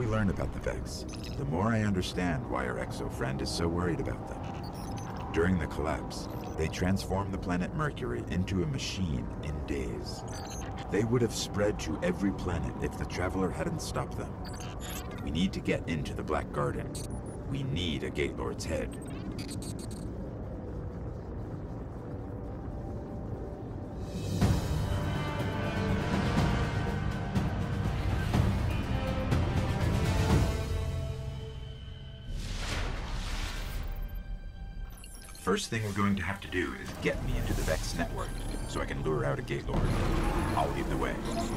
we learn about the Vex, the more I understand why our exo-friend is so worried about them. During the collapse, they transformed the planet Mercury into a machine in days. They would have spread to every planet if the Traveler hadn't stopped them. We need to get into the Black Garden. We need a Gatelord's head. First thing we're going to have to do is get me into the Vex network, so I can lure out a Gatelord. I'll lead the way.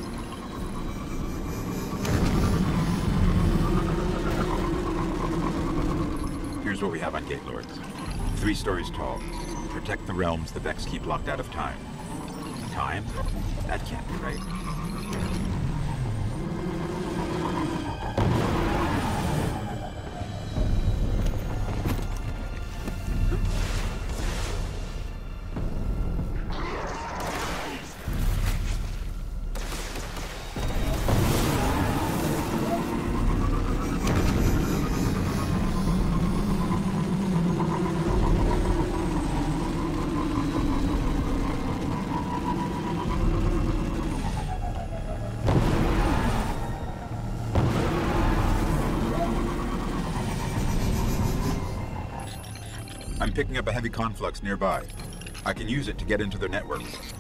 Here's what we have on Gatelords. 3 stories tall. Protect the realms the Vex keep locked out of time. Time? That can't be right. I'm picking up a heavy conflux nearby. I can use it to get into their network.